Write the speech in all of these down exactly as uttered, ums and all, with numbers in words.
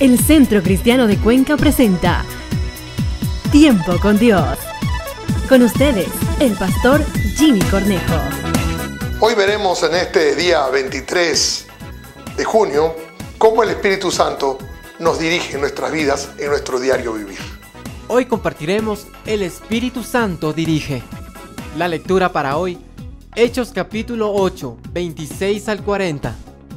El Centro Cristiano de Cuenca presenta Tiempo con Dios. Con ustedes, el pastor Jimmy Cornejo. Hoy veremos en este día veintitrés de junio cómo el Espíritu Santo nos dirige en nuestras vidas, en nuestro diario vivir. Hoy compartiremos El Espíritu Santo dirige. La lectura para hoy, Hechos capítulo ocho, veintiséis al cuarenta.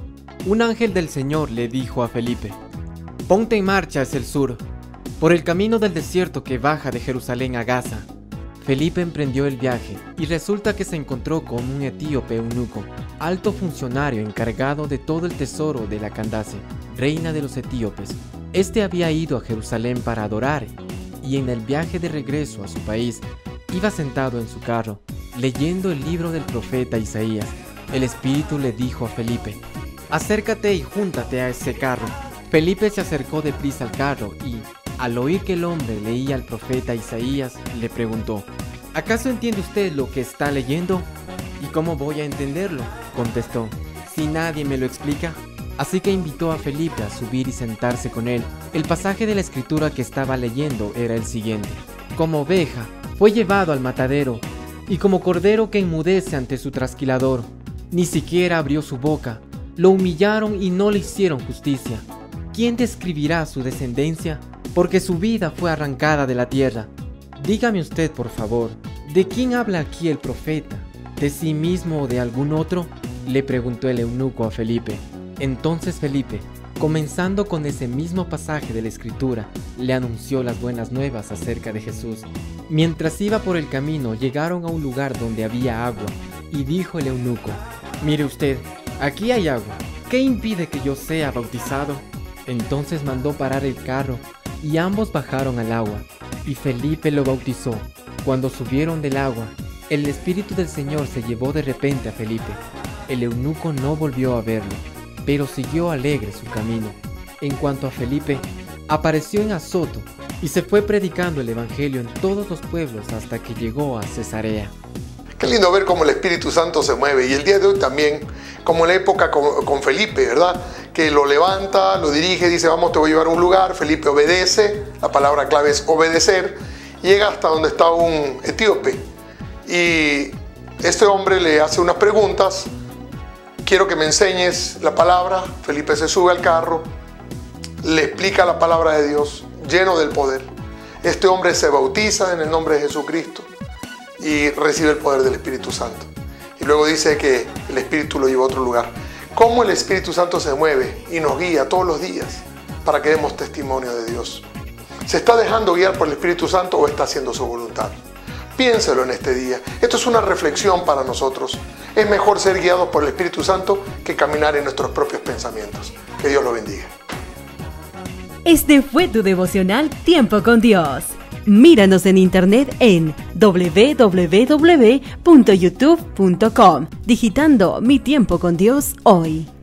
Un ángel del Señor le dijo a Felipe: ponte en marcha hacia el sur, por el camino del desierto que baja de Jerusalén a Gaza. Felipe emprendió el viaje y resulta que se encontró con un etíope eunuco, alto funcionario encargado de todo el tesoro de la Candace, reina de los etíopes. Este había ido a Jerusalén para adorar y en el viaje de regreso a su país iba sentado en su carro, leyendo el libro del profeta Isaías. El Espíritu le dijo a Felipe: acércate y júntate a ese carro. Felipe se acercó deprisa al carro y, al oír que el hombre leía al profeta Isaías, le preguntó: ¿acaso entiende usted lo que está leyendo? ¿Y cómo voy a entenderlo?, contestó, si nadie me lo explica. Así que invitó a Felipe a subir y sentarse con él. El pasaje de la escritura que estaba leyendo era el siguiente: como oveja fue llevado al matadero, y como cordero que enmudece ante su trasquilador, ni siquiera abrió su boca. Lo humillaron y no le hicieron justicia. ¿Quién describirá su descendencia? Porque su vida fue arrancada de la tierra. Dígame usted, por favor, ¿de quién habla aquí el profeta? ¿De sí mismo o de algún otro?, le preguntó el eunuco a Felipe. Entonces Felipe, comenzando con ese mismo pasaje de la escritura, le anunció las buenas nuevas acerca de Jesús. Mientras iba por el camino, llegaron a un lugar donde había agua, y dijo el eunuco: mire usted, aquí hay agua. ¿Qué impide que yo sea bautizado? Entonces mandó parar el carro, y ambos bajaron al agua, y Felipe lo bautizó. Cuando subieron del agua, el Espíritu del Señor se llevó de repente a Felipe. El eunuco no volvió a verlo, pero siguió alegre su camino. En cuanto a Felipe, apareció en Azoto, y se fue predicando el Evangelio en todos los pueblos hasta que llegó a Cesarea. Qué lindo ver cómo el Espíritu Santo se mueve, y el día de hoy también, como en la época con, con Felipe, ¿verdad? Que lo levanta, lo dirige, dice: vamos, te voy a llevar a un lugar. Felipe obedece, la palabra clave es obedecer. Llega hasta donde está un etíope, y este hombre le hace unas preguntas: quiero que me enseñes la palabra. Felipe se sube al carro, le explica la palabra de Dios, lleno del poder. Este hombre se bautiza en el nombre de Jesucristo y recibe el poder del Espíritu Santo. Y luego dice que el Espíritu lo llevó a otro lugar. Cómo el Espíritu Santo se mueve y nos guía todos los días para que demos testimonio de Dios. ¿Se está dejando guiar por el Espíritu Santo o está haciendo su voluntad? Piénselo en este día. Esto es una reflexión para nosotros. Es mejor ser guiados por el Espíritu Santo que caminar en nuestros propios pensamientos. Que Dios lo bendiga. Este fue tu devocional Tiempo con Dios. Míranos en internet en doble u doble u doble u punto youtube punto com, digitando Mi Tiempo con Dios hoy.